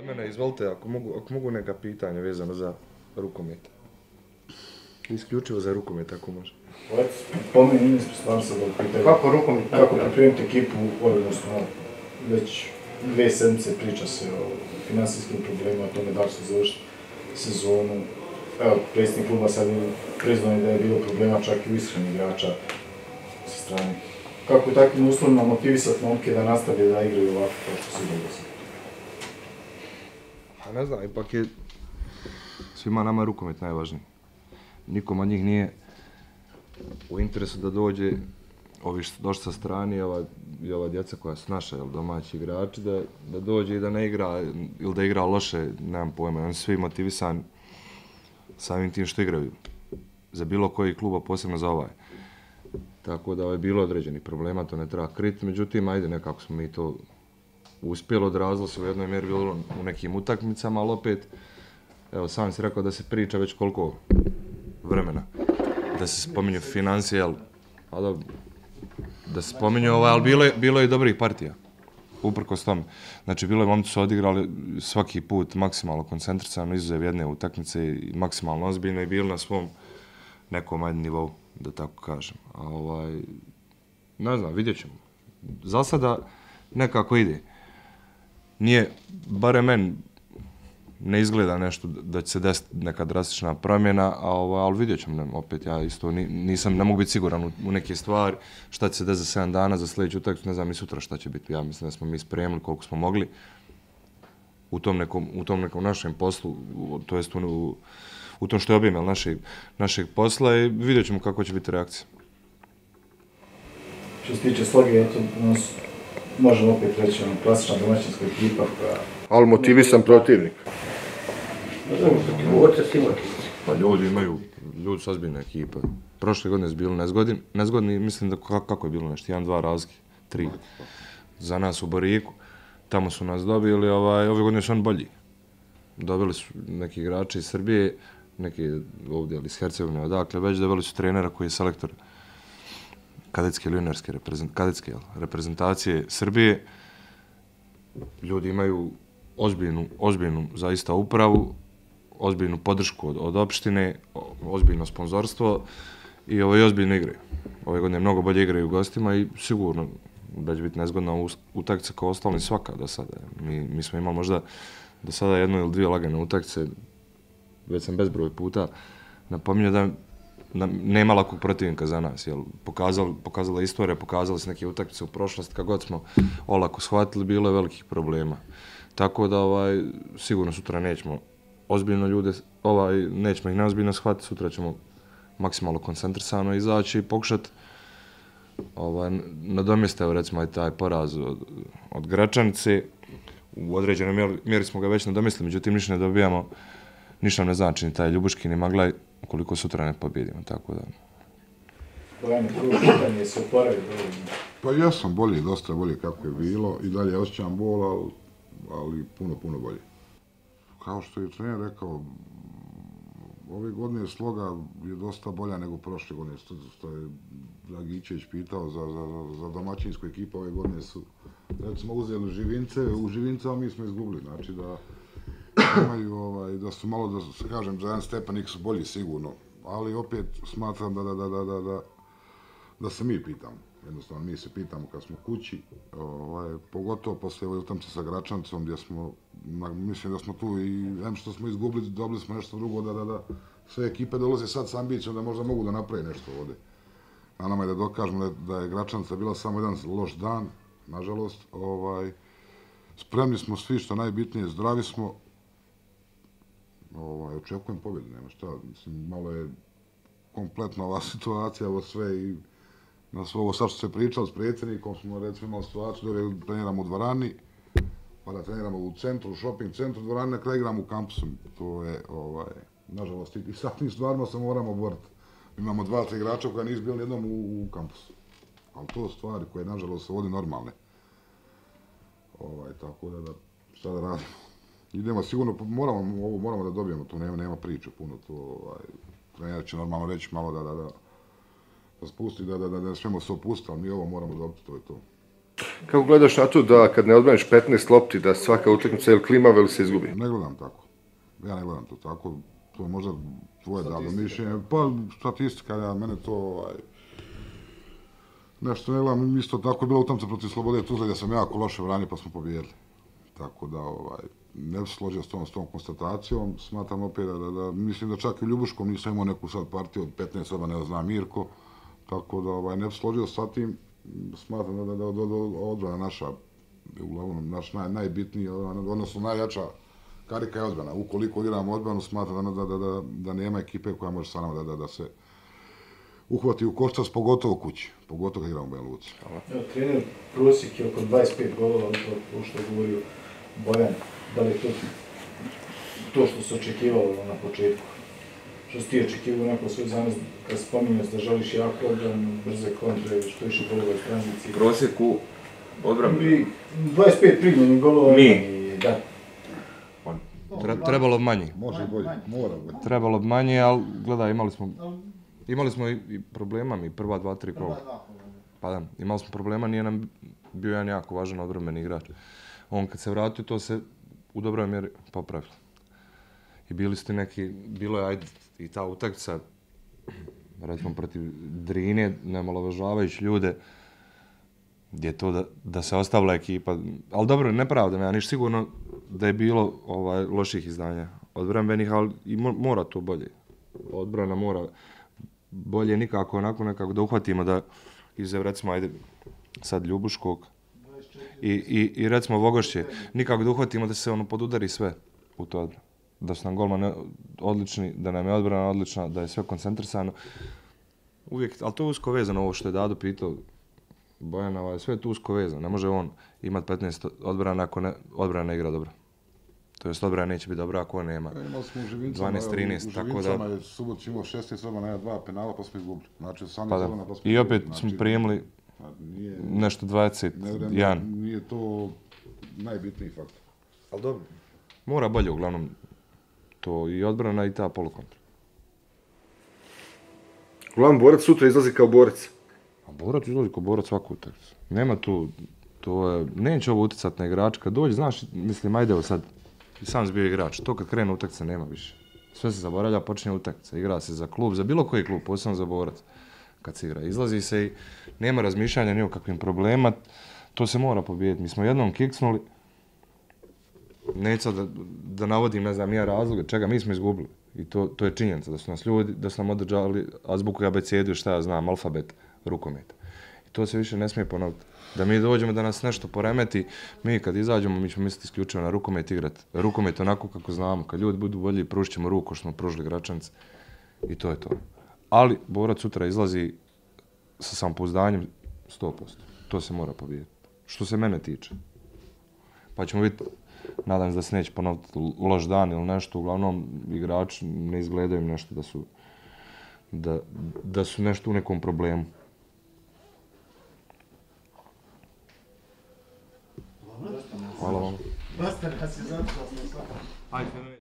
mene, izvolite, ako mogu neka pitanja vezano za rukomet. Isključivo za rukomet, ako može. Po meni nije stvarno sad da pitaju. Kako rukomet? Kako pripremiti ekipu, odnosno već 2 sedmice priča se o finansijskim problemima, o tome da li su završiti sezonu. Evo, predsjednik kluba sad je priznao da je bilo problema čak i u ishrani igrača sa strane. Kako u takvim uslovima motivisati momke da nastavljaju da igraju ovako kao što su igrali sad? A ne znam, ipak je svima nama rukomet najvažniji. Nikom od njih nije u interesu da dođe ovi što došli sa strane i ova djeca koja su naša, domaći igrači, da dođe i da ne igra ili da igra loše, nemam pojma. Oni su svi motivisani samim tim što igraju za bilo koji kluba, posebno za ovaj. Tako da je bilo određenih problema, to ne treba kriti, međutim, ajde, nekako smo mi to uspjeli, odrazilo se u jednoj mjeri bilo u nekim utakmicama, ali opet, evo, sam si rekao da se priča već koliko vremena, da se spominju financije, ali da se spominju ali bilo je i dobrih partija, uprkos tome. Znači, momci su odigrali svaki put maksimalno koncentrisano, izuzev jedne utakmice i maksimalno ozbiljno i bili na svom nekom nivou, da tako kažem. Ne znam, vidjet ćemo. Za sada nekako ide. Nije, barem meni, ne izgleda nešto da će se desiti neka drastična promjena, ali vidjet ćemo. Opet, ja isto ne mogu biti siguran u neke stvari, šta će se desiti za 7 dana, za sljedeću utakmicu, ne znam ni sutra šta će biti. Ja mislim da smo mi spremili koliko smo mogli u tom nekom našem poslu, to jest u tom što je obimel našeg posla i vidjet ćemo kako će biti reakcija. Što se tiče Sloge, možemo opet reći klasična domaćinska ekipa koja... Ali motivisan protivnik. Pa ljudi su ozbiljna ekipa. Prošle godine su bili nezgodni, mislim da kako je bilo nešto, 1-2 razlike, 3. Za nas u Boriku, tamo su nas dobili, ove godine su oni bolji. Dobili su neki igrači iz Srbije, neki ovdje iz Hercegovine, odakle već dobili su trenera koji je selektor kadetske ili juniorske reprezentacije Srbije. Ljudi imaju ozbiljnu zaista upravu, ozbiljnu podršku od opštine, ozbiljno sponzorstvo i ozbiljno igraju. Ove godine mnogo bolje igraju u gostima i sigurno da će biti nezgodna utakmica kao ostali svaka do sada. Mi smo imali možda do sada 1 ili 2 lagane utakmice, već sam bezbroj puta napominjao da nema lakog protivnika za nas. Pokazala istorija, pokazali su neke utakmice u prošlosti, kako god smo olako shvatili, bilo je velikih problema. Tako da sigurno sutra nećemo ozbiljno ljude, nećemo ih neozbiljno shvatiti, sutra ćemo maksimalno koncentrisano izaći i pokušati nadomjestiti recimo taj poraz od Gračanice. U određenoj mjeri smo ga već nadomjestili, međutim ništa ne dobijamo, ništa ne znači ni taj Ljubuški ni Maglaj ukoliko sutra ne pobjedimo, tako da... Bojane, prvo pitanje se oporavio. Pa ja sam bolji, dosta bolji kako je bilo i dalje osjećam bol, ali puno bolje. Kao što je trener rekao, ove godine Sloga je dosta bolja nego prošle godine, što je Dragičević pitao za domaćinsku ekipu, ove godine su, recimo, uzeli Živince, u Živincama mi smo izgubili, znači da imaju, da su malo, da se kažem, za jedan stepenik su bolji sigurno, ali opet smatram da se mi pitamo. Jednostavno, mi se pitamo kad smo kući, pogotovo posle ove utakmice sa Gračancom, gdje smo, mislim da smo tu i što smo izgubili, dobili smo nešto drugo, da sve ekipe dolaze sad s ambicijom da možda mogu da napravi nešto ovdje. A nama je da dokažemo da je Gračanca bila samo jedan loš dan, nažalost. Spremni smo svi, što najbitnije, zdravi smo. Očekujem pobjedu, nema šta. Mislim, malo je kompletna ova situacija, ovo sve i na sve ovo sad što se pričalo s predsjednikom, smo recimo imali situaciju da treniramo u dvorani, pa da treniramo u centru, u shopping centru dvorani, na kraju igramo u kampusu. To je, nažalost, i sa tim stvarima se moramo boriti. Imamo 2-3 igrača koja nisu bili jednom u kampusu. Ali to su stvari koje, nažalost, su ovdje normalne. Tako da, šta da radimo? Idemo sigurno, moramo da dobijemo, tu nema priče puno, trener će normalno reći malo da spusti, da ne smijemo se opustiti, ali mi ovo moramo dobiti, to je to. Kako gledaš na to da kad ne odbraniš 15 lopti, da svaka utakmica ili klimava ili se izgubi? Ne gledam tako. Ja ne gledam to tako. To je možda tvoje davno mišljenje. Pa statistika, mene to nešto ne gledam. Isto tako je bila utakmica protiv Slobode Tuzla gdje sam jako loše branio pa smo pobijedili. Tako da ne bi se složio s tom konstatacijom. Smatram opet da mislim da čak i u Ljubuškom nisam imao neku sad partiju od 15 osoba, ne zna Mirko. Tako da ne bi se složio sa tim. Smatram da odbrana naša, uglavnom naš najbitniji, odnosno najjača karika je odbrana. Ukoliko igramo odbranu, smatram da nema ekipe koja može sa nama da se uhvati u koštac, pogotovo kući, pogotovo kad igramo u Banja Luci. Trener, prosjek je oko 25 golova, to što je govorio Bojan. Da li je to što se očekivalo na početku? Što si ti očekivao neko svoj zamez, kad spominjao da želiš jako odbran, brze kontre, što više golova iz tranzicije? Prosjek u odbranu? 25 primljenih golova. Da. Trebalo bi manji. Može bolje, mora bolje. Trebalo bi manje, ali gledaj, imali smo i problema mi prva 2-3 kola. Pa da, imali smo problema, nije nam bio jedan jako važan odbrambeni igrač. On kad se vratio, to se u dobroj mjeri popravilo. I bili ste neki, bilo je ajde i ta utakmica, recimo protiv Drine, nemalovažavajući ljude, gdje je to da se ostavila ekipa. Ali dobro, nepravda, ja niš sigurno da je bilo loših izdanja odbrambenih, ali i mora to bolje. Odbrana mora bolje nikako, onako nekako da uhvatimo da izuzev recimo, ajde, sad Ljubuškog i recimo Vogošće, nikako da uhvatimo da se podudari sve u to odbranu. Da su nam golmani odlični, da nam je odbrana odlična, da je sve koncentrisano. Uvijek, ali to je usko vezano, ovo što je Dado pitao Bojana, sve je tu usko vezano. Ne može on imati 15 odbrana ako odbrana ne igra dobro. To jest odbrana neće biti dobra ako on nema 12-13, tako da... U Živincama je Subotić imao 16 odbrana, ja 2 penala pa smo izgubili. Znači 18 odbrana pa smo i opet smo prijemili nešto 21. Nije to najbitniji faktor. Ali dobro. Mora bolje uglavnom to i odbrana i ta polukontra. Uglavnom, borac sutra izlazi kao borac. A borac izlazi kao borac svaku utakmicu. Nema tu, neće ovo utjecat na igrača. Kad dođe, znaš, mislim, ajde evo sad, i sam si bio igrač, to kad krene utakmica nema više. Sve se zaboravlja, počinje utakmica. Igra se za klub, za bilo koji klub, posebno za borac. Kad se igra, izlazi se i nema razmišljanja ni o kakvim problema, to se mora pobijediti. Mi smo jednom kiksnuli, neću da navodim, ne znam, nije razloga, čega, mi smo izgubili. I to je činjenica, da su nas ljudi, da su nam održali azbuku i abecedu, šta ja znam, alfabet, rukometa. I to se više ne smije ponoviti. Da mi dođemo da nas nešto poremeti, mi kad izađemo, mi ćemo misliti isključivo na rukomet igrati. Rukomet onako kako znamo, kad ljudi budu bolji, pružit ćemo ruku, što smo pružili Gračanice. I to je to. Ali borac sutra izlazi sa samopouzdanjem 100%. To se mora pobijediti. Što se mene tiče. Pa ćemo vidjeti, nadam se da se neće ponoviti loš dan ili nešto, uglavnom igrači ne izgledaju nešto da su nešto u nekom problemu. Hvala vam.